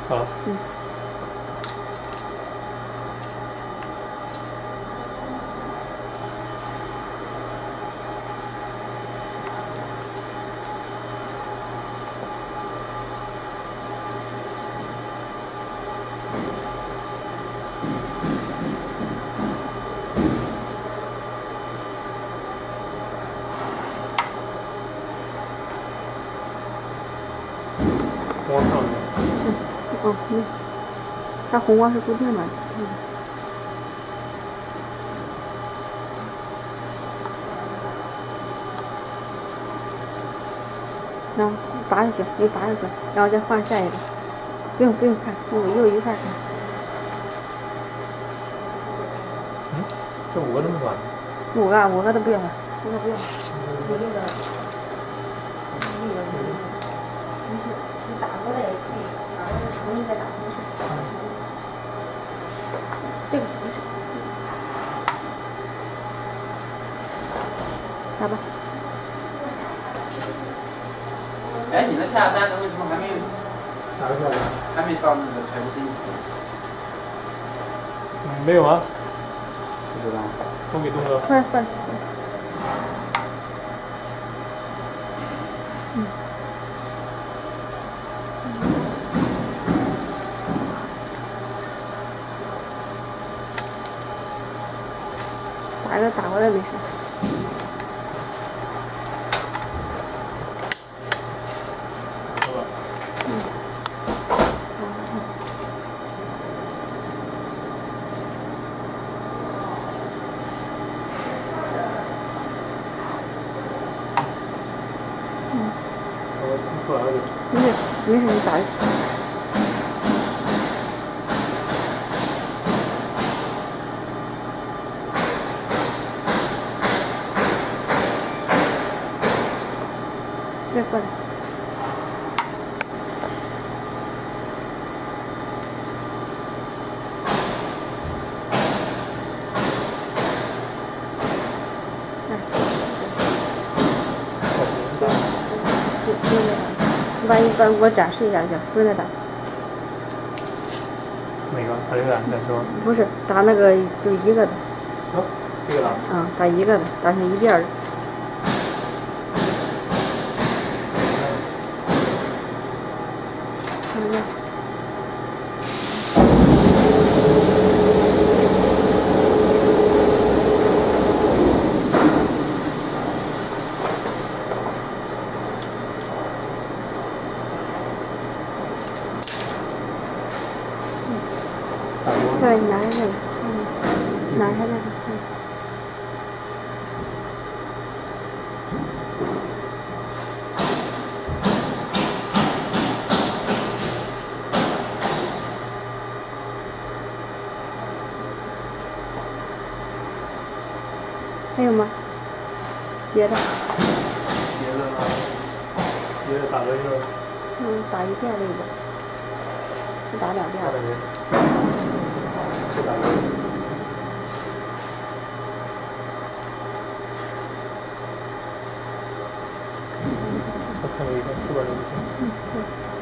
好。 嗯。 光上去。 哦，它红光是固定的。然后拔就行，你拔就行，然后再换下一个。不用看，又一块看。 这5个这么短 ？5个都不用了，5个不用。你这个，你打过来也可以，打过来重新再打不是。这个不是。打吧。 哎，你的下单的为什么还没有？ 哪个下单？ 还没到那个财务经理。 没有啊。 不知道。 送给东哥。 快。打过来没事。 出来了就。 没事，你打。再过来。把我展示一下，分着打。 哪个？打这个再说。 不是，打那个就一个的。 这个打。 打一个的，打成一遍的。对，拿下这个，拿下这个，还有吗？别的？ 别的打了一个。 打一遍这个，不打2遍。 打2遍。再看一个，后边就不行。